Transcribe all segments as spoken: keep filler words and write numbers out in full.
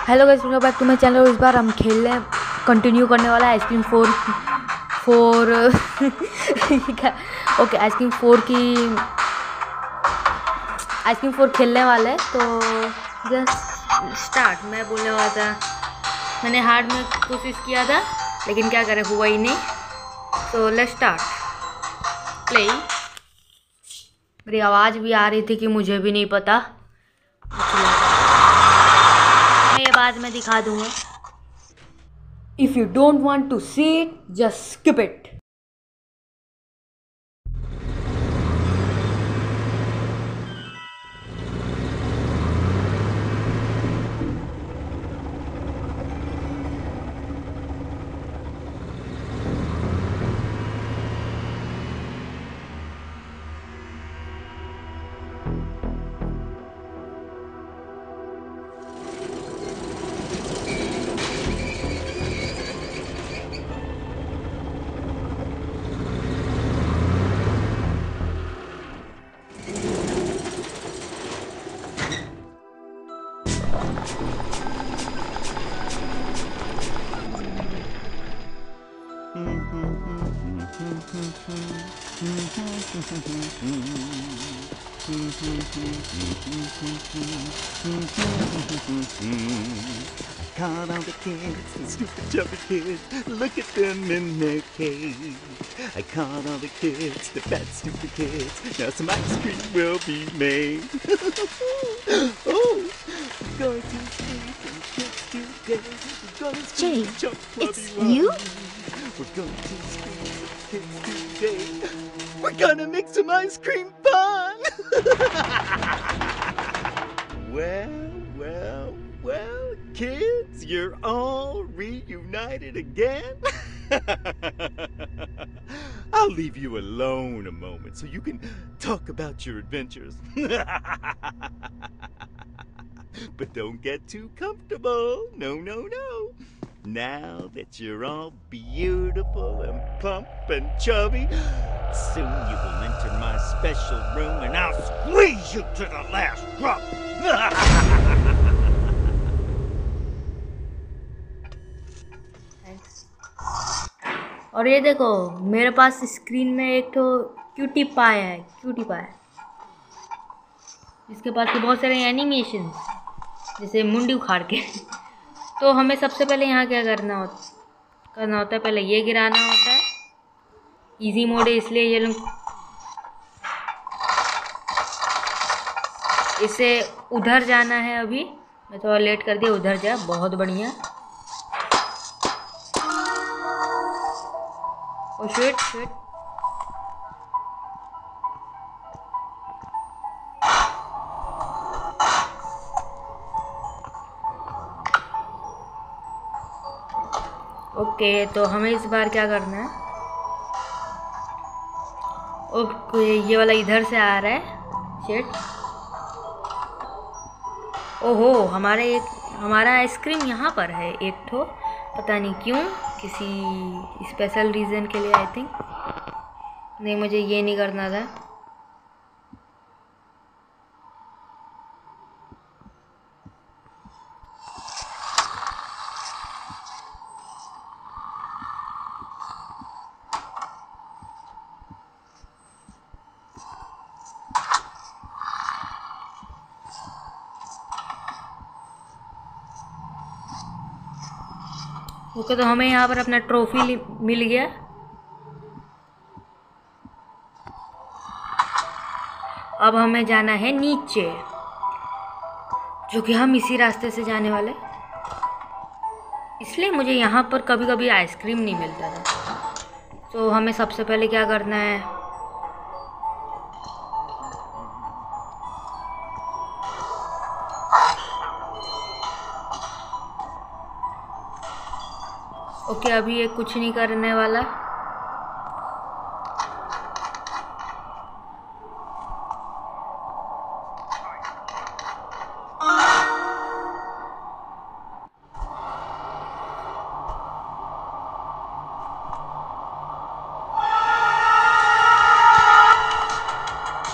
Hello guys, welcome back to my channel. इस बार हम खेलने कंटिन्यू करने वाला है ice cream four four okay ice cream four की आइसक्रीम फोर खेलने वाले हैं। तो जस्ट स्टार्ट। मैं बोलने वाला था, मैंने हार्ड में कोशिश किया था लेकिन क्या करें, हुआ ही नहीं। तो लेट्स स्टार्ट प्ले। मेरी आवाज़ भी आ रही थी कि मुझे भी नहीं पता, मैं ये बाद में दिखा दूंगा। If you don't want to see it, just skip it. Caught all the kids, the stupid chubby kids. Look at them in their cage. I caught all the kids, the fat stupid kids. Now some ice cream will be made. Oh, we're going to sleep and kids today. We're going to Jay, jump it's you? We're going to sleep with kids today. We're gonna make some ice cream fun. Well, well, well, kids, you're all reunited again. I'll leave you alone a moment so you can talk about your adventures. But don't get too comfortable. No, no, no. Now that you're all beautiful and plump and chubby, soon you will enter my special room and I'll squeeze you to the last drop. और ये देखो, मेरे पास screen में एक तो cutie pie है, cutie pie जिसके पास तो बहुत सारे एनिमेशन, जैसे मुंडी उखाड़ के। तो हमें सबसे पहले यहाँ क्या करना होता करना होता है, पहले ये गिराना होता है। इजी मोड है इसलिए ये लोग इसे उधर जाना है। अभी मैं थोड़ा लेट कर दिया, उधर जा, बहुत बढ़िया। Oh shit shit, okay. तो हमें इस बार क्या करना है, ओके ये वाला इधर से आ रहा है। शिट, ओहो, हमारे एक हमारा आइसक्रीम यहाँ पर है एक ठो, पता नहीं क्यों, किसी स्पेशल रीज़न के लिए आई थिंक। नहीं, मुझे ये नहीं करना था। ओके, तो हमें यहाँ पर अपना ट्रॉफी मिल गया। अब हमें जाना है नीचे, जो कि हम इसी रास्ते से जाने वाले, इसलिए मुझे यहाँ पर कभी कभी आइसक्रीम नहीं मिलता था। तो हमें सबसे पहले क्या करना है, ओके अभी ये कुछ नहीं करने वाला।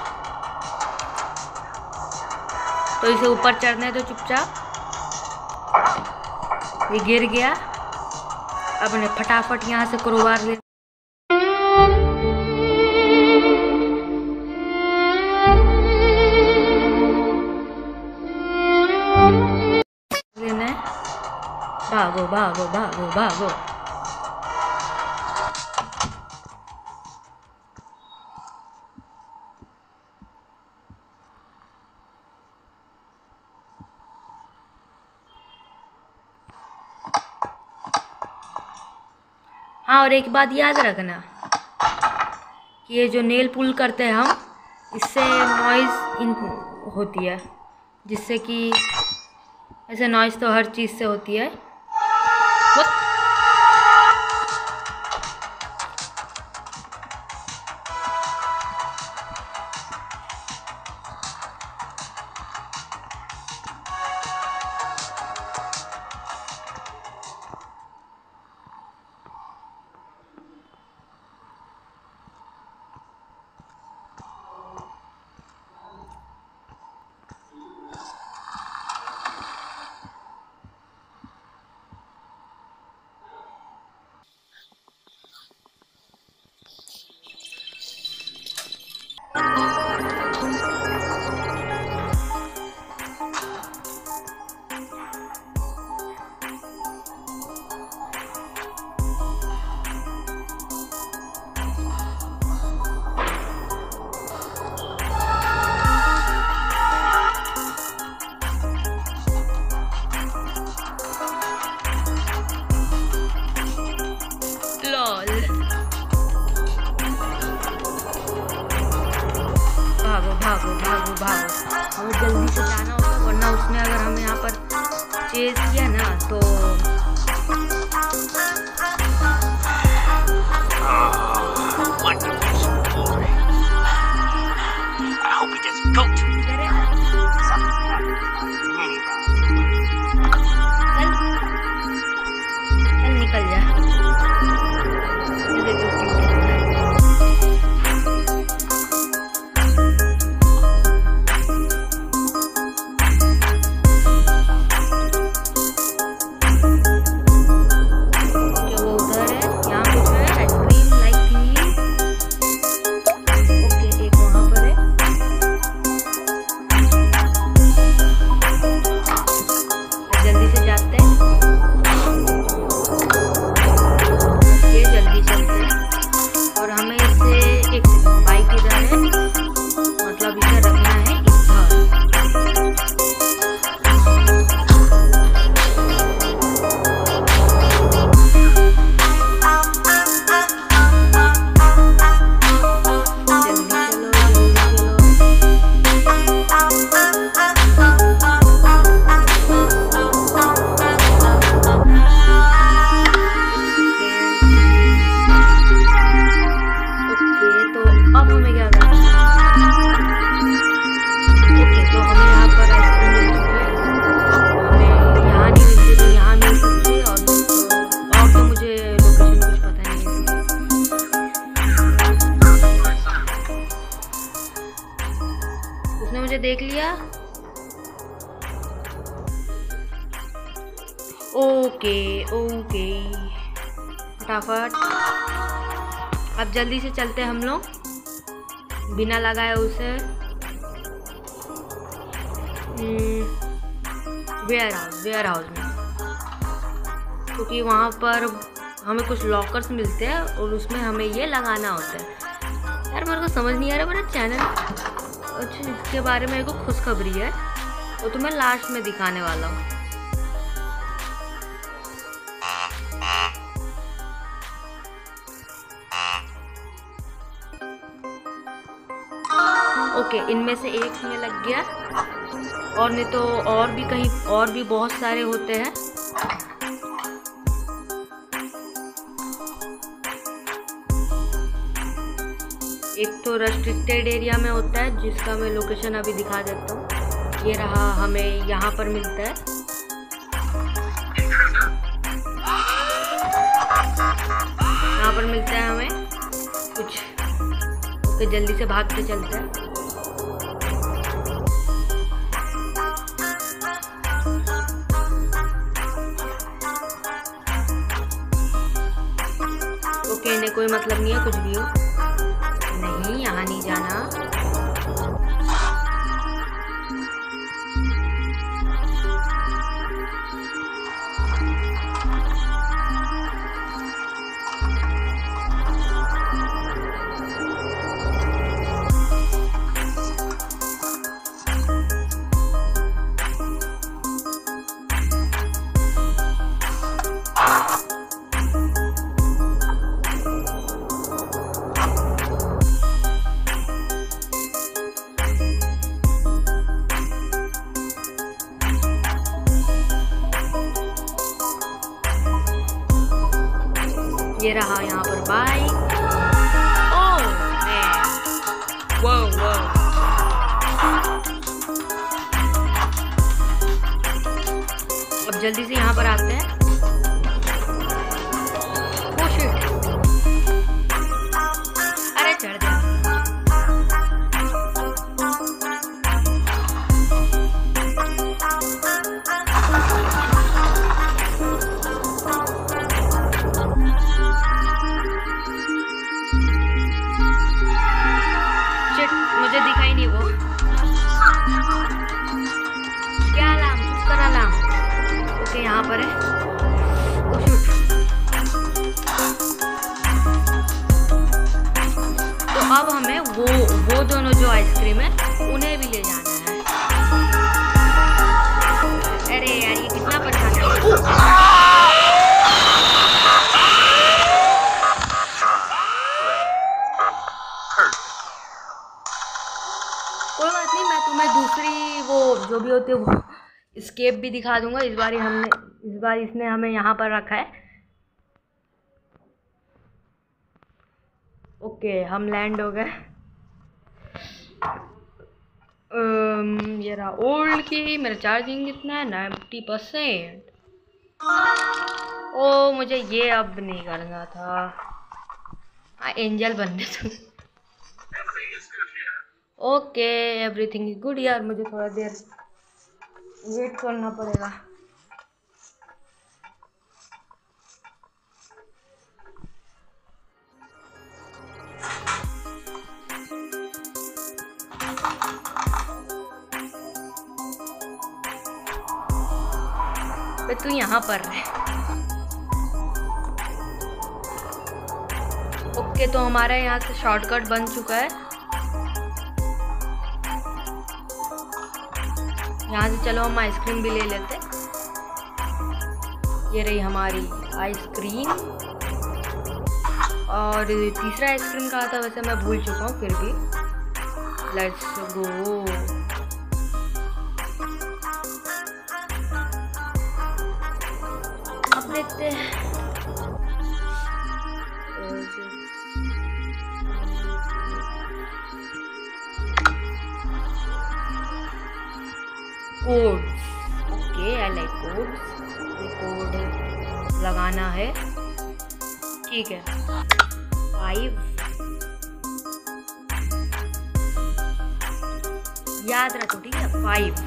तो इसे ऊपर चढ़ना है तो चुपचाप ये गिर गया। अब उन्हें फटाफट यहाँ से क्रोबार ले लेना है। भागो भागो भागो भागो। हाँ, और एक बात याद रखना कि ये जो नेल पुल करते हैं हम, इससे नॉइज़ इन होती है, जिससे कि ऐसे नॉइज़ तो हर चीज़ से होती है। भागो भागो भागो भागो, हमें जल्दी से जाना होगा, वरना उसने अगर हमें यहाँ पर चेज किया ना तो चल निकल जा। मुझे देख लिया। ओके ओके फटाफट अब जल्दी से चलते हैं हम लोग बिना लगाए उसे वेयर हाउस वेयर हाउस में, क्योंकि वहाँ पर हमें कुछ लॉकर्स मिलते हैं और उसमें हमें ये लगाना होता है। यार मेरे को समझ नहीं आ रहा, मेरा चैनल इसके बारे में एक खुशखबरी है वो तो मैं लास्ट में दिखाने वाला हूँ। ओके इनमें से एक में लग गया और नहीं तो और भी कहीं और भी बहुत सारे होते हैं। एक तो रेस्ट्रिक्टेड एरिया में होता है जिसका मैं लोकेशन अभी दिखा देता हूँ। ये रहा, हमें यहाँ पर मिलता है। यहाँ पर मिलता है हमें कुछ। ओके जल्दी से भाग के चलते हैं। ओके, इन्हें कोई मतलब नहीं है कुछ भी हो। नहीं, यहाँ नहीं जाना। ये रहा यहाँ पर बाइक। ओह मैन, वो वो अब जल्दी से यहाँ पर आते हैं। ओह शिट, अरे चढ़ जा। मुझे दिखाई नहीं वो क्या अलार्म, चुप कर अलार्म। ओके यहाँ पर है। Oh shoot. तो अब हमें वो वो दोनों जो आइसक्रीम है उन्हें भी ले जाना है। अरे यार ये कितना परेशान है। कोई बात नहीं, मैं तुम्हें दूसरी वो जो भी होती है वो स्केप भी दिखा दूंगा। इस बार हमने इस बार इसने हमें यहाँ पर रखा है। ओके हम लैंड हो गए। ये रहा ओल्ड की। मेरा चार्जिंग कितना है? Ninety percent. ओ मुझे ये अब नहीं करना था। आ, एंजल बनने तुम। Okay everything is good. यार मुझे थोड़ा देर वेट करना पड़ेगा। तू यहाँ पर रहे। ओके तो हमारे यहाँ से शॉर्टकट बन चुका है। यहाँ से चलो हम आइसक्रीम भी ले लेते। ये रही हमारी आइसक्रीम। और तीसरा आइसक्रीम कहा था वैसे मैं भूल चुका हूँ, फिर भी लेट्स गो। अब देखते हैं। Code. Okay I like code. ये कोड लगाना है, ठीक है। फाइव याद रखो, ठीक है। फाइव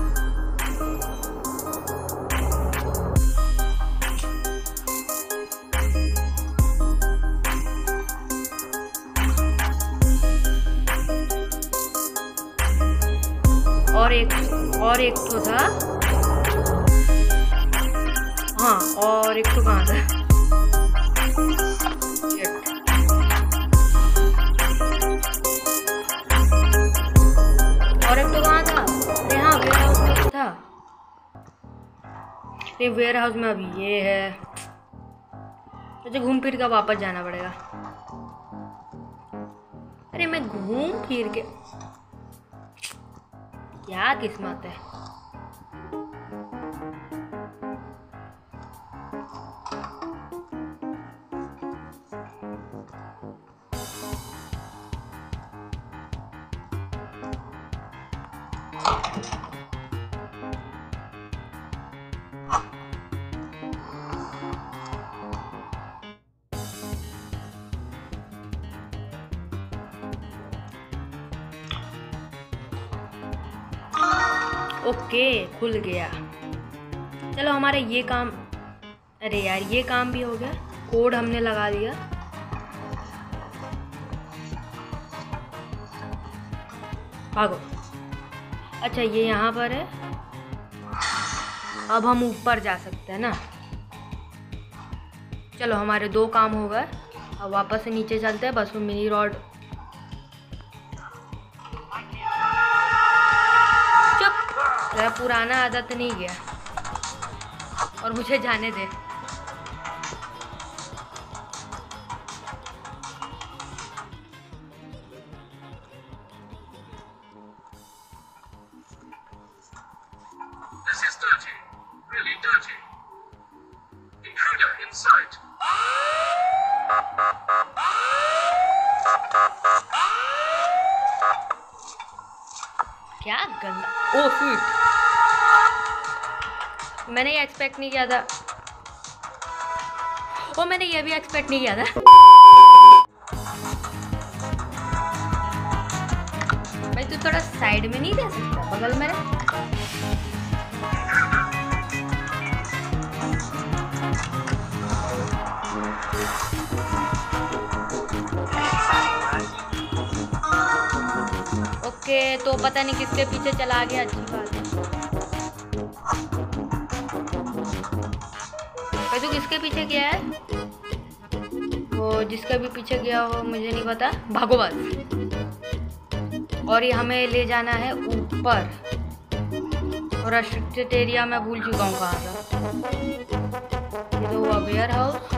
और एक और एक तो था। हाँ और एक तो कहाँ था? और एक तो कहाँ था? अरे हाँ वेयर हाउस में था। नहीं वेयर हाउस में अभी ये है। मुझे घूम फिर कर वापस जाना पड़ेगा। अरे मैं घूम फिर के, क्या किस्मत है। ओके खुल गया। चलो हमारे ये काम, अरे यार ये काम भी हो गया। कोड हमने लगा दिया। भागो। अच्छा ये यहाँ पर है, अब हम ऊपर जा सकते हैं ना। चलो हमारे दो काम हो गए, अब वापस से नीचे चलते हैं। बस वो मिनी रॉड, चुप, तेरा पुराना आदत नहीं गया और मुझे जाने दे। This is dirty, really dirty. Intruder inside. क्या गंदा, ओ शिट, मैंने ये एक्सपेक्ट नहीं किया था। ओ मैंने ये भी एक्सपेक्ट नहीं किया था। भाई तू थोड़ा साइड में नहीं रह सकता, बगल में रह। ओके तो पता नहीं किसके पीछे चला गया, अच्छी बात है। भाई तू किसके पीछे गया है? वो जिसका भी पीछे गया हो मुझे नहीं पता, भागो बस। और ये हमें ले जाना है ऊपर, और रेस्ट्रिक्टेड एरिया मैं भूल चुका हूँ कहाँ था। ये तो हुआ वेयर हाउस।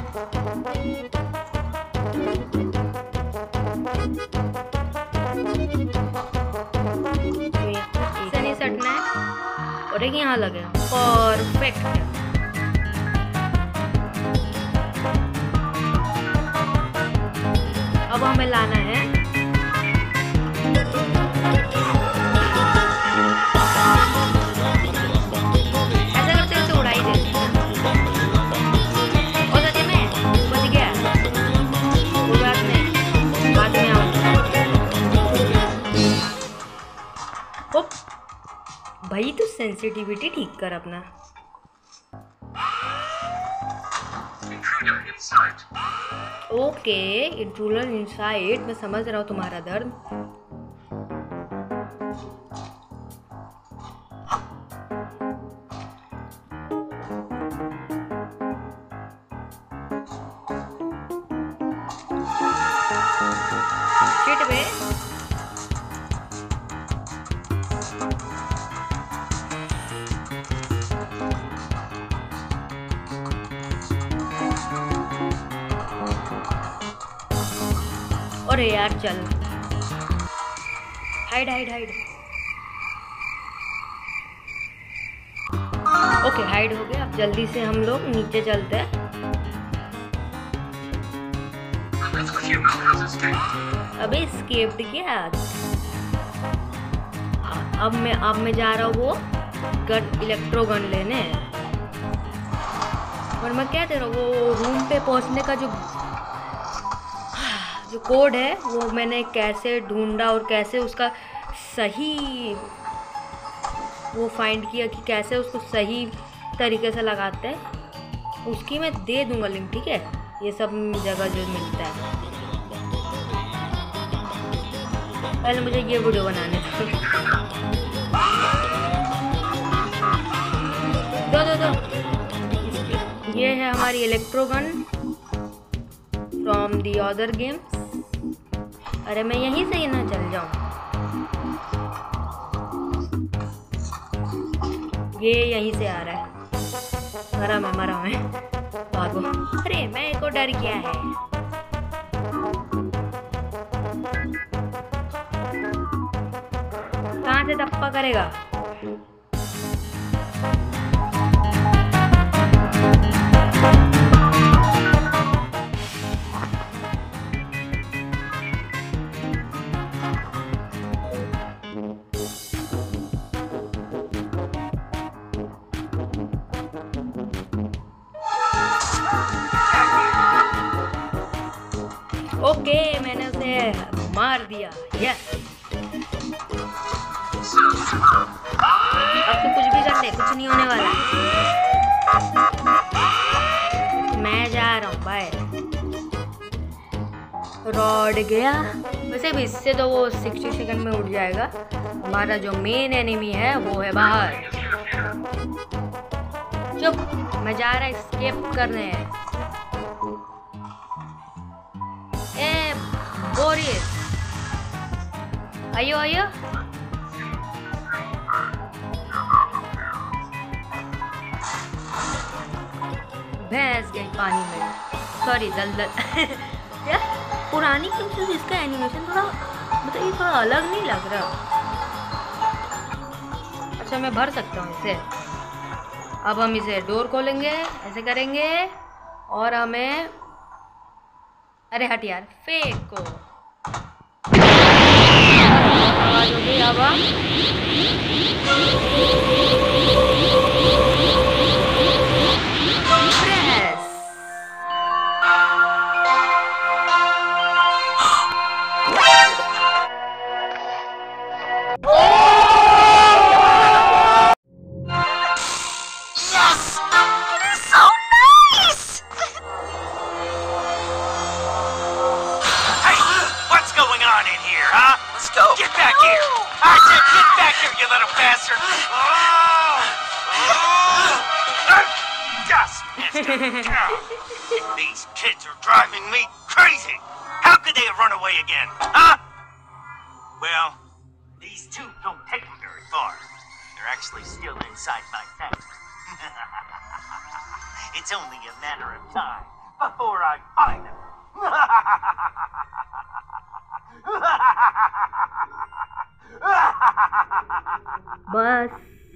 इसे नहीं सटना है, और एक यहाँ लगे, परफेक्ट। अब हमें लाना है ऐसा करते हैं तो उड़ा ही देते हैं। और सच में बच गया, कोई बात नहीं, बाद में आऊंगा। भाई तू सेंसिटिविटी ठीक कर अपना। ओके इंट्रूडर इनसाइड, मैं समझ रहा हूँ तुम्हारा दर्द। शिट बे, अरे यार चल, hide hide hide. Okay hide हो गया, अब जल्दी से हम लोग नीचे चलते हैं। अबे स्केप्ड क्या? अब मैं अब मैं जा रहा हूँ वो गन, इलेक्ट्रो गन लेने। और मैं क्या दे रहा हूँ, वो रूम पे पहुँचने का जो जो कोड है वो मैंने कैसे ढूंढा और कैसे उसका सही वो फाइंड किया कि कैसे उसको सही तरीके से लगाते हैं, उसकी मैं दे दूंगा लिंक, ठीक है? ये सब जगह जो मिलता है। पहले मुझे ये वीडियो बनाने दो दो दो। ये है हमारी electro gun from the other games. अरे मैं यहीं से ही ना चल जाऊं, ये यहीं से आ रहा है। मरा मैं मरा मैं भागो। अरे मैं को डर गया है। कहाँ से धप्पा करेगा? ओके मैंने उसे मार दिया, यस। अब तो कुछ भी कर ले, कुछ नहीं होने वाला। मैं जा रहा हूँ बाय। रॉड गया, वैसे भी इससे तो वो सिक्सटी सेकंड में उठ जाएगा। हमारा जो मेन एनिमी है वो है बाहर। चुप, मैं जा रहा एस्केप करने। ए बोरिस, आइयो आइयो। भैंस गई पानी में, सॉरी दलदल। यार पुरानी गेम से इसका एनिमेशन थोड़ा मतलब ये थोड़ा अलग नहीं लग रहा। अच्छा मैं भर सकता हूँ इसे। अब हम इसे डोर खोलेंगे, ऐसे करेंगे और हमें, अरे हट यार, फेंक को आवाज हो गई। अब हम Get back here! I said get back here, you little bastard! Oh! Oh! Just missed it! These kids are driving me crazy! How could they have run away again, huh? Well, these two don't take them very far. They're actually still inside my factory. It's only a matter of time before I find them. बस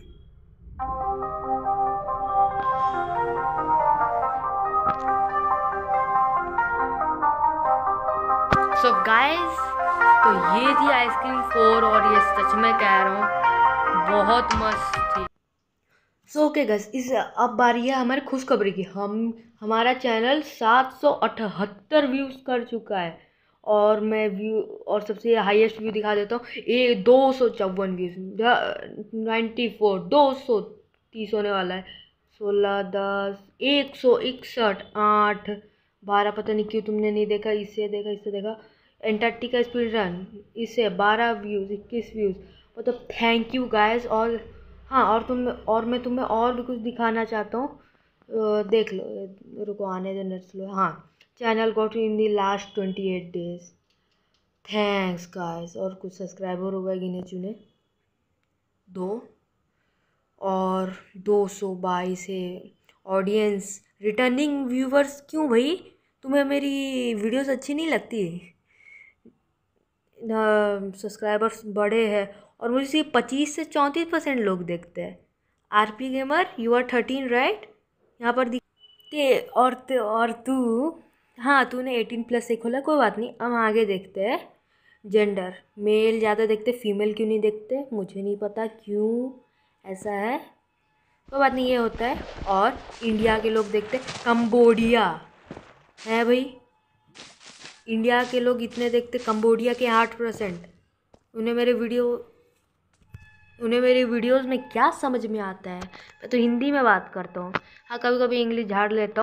so guys, तो ये थी ice cream four और ये सच में कह रहा हूँ बहुत मस्त थी। सो ओके गाइस, इस अब बारी है हमारी खुशखबरी की। हम हमारा चैनल सात सौ अठहत्तर व्यूज़ कर चुका है और मैं व्यू और सबसे हाईएस्ट व्यू दिखा देता हूँ। ये दो सौ चौवन व्यूज़, नाइन्टी फोर, दो सौ तीस होने वाला है। सोलह, दस, एक सौ इकसठ, आठ, बारह, पता नहीं क्यों तुमने नहीं देखा, इससे देखा इससे देखा। एंटार्क्टिका स्पीड रन, इससे बारह व्यूज़, इक्कीस व्यूज़, मतलब थैंक यू गाइस। और हाँ, और तुम और मैं तुम्हें और भी कुछ दिखाना चाहता हूँ, देख लो, रुको आने दो, नेट स्लो। हाँ, channel got in the last twenty eight days, thanks guys. और कुछ सब्सक्राइबर हो गए गिने चुने, दो, और दो सौ बाईस है ऑडियंस। रिटर्निंग व्यूवर्स, क्यों भाई तुम्हें मेरी वीडियोस अच्छी नहीं लगती? सब्सक्राइबर्स बड़े हैं और मुझे सिर्फ पच्चीस से चौंतीस परसेंट लोग देखते हैं। R P gamer, you are thirteen right, यहाँ पर दिखते। और ते, और तू, हाँ तूने एटीन प्लस से खोला, कोई बात नहीं। हम आगे देखते हैं। जेंडर, मेल ज़्यादा देखते, फीमेल क्यों नहीं देखते, मुझे नहीं पता क्यों ऐसा है, कोई बात नहीं, ये होता है। और इंडिया के लोग देखते, कंबोडिया है भाई, इंडिया के लोग इतने देखते, कंबोडिया के आठ परसेंट। उन्हें मेरे वीडियो उन्हें मेरी वीडियोस में क्या समझ में आता है? मैं तो हिंदी में बात करता हूँ, हाँ कभी कभी इंग्लिश झाड़ लेता हूँ।